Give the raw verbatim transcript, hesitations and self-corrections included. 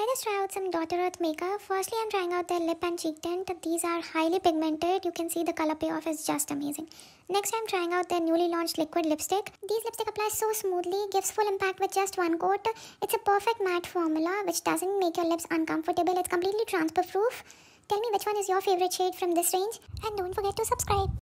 let's try out some Daughter Earth makeup. Firstly, I'm trying out their lip and cheek tint. These are highly pigmented. You can see the color payoff is just amazing. Next, I'm trying out their newly launched liquid lipstick. These lipstick apply so smoothly, gives full impact with just one coat. It's a perfect matte formula which doesn't make your lips uncomfortable. It's completely transfer proof. Tell me which one is your favorite shade from this range, and don't forget to subscribe.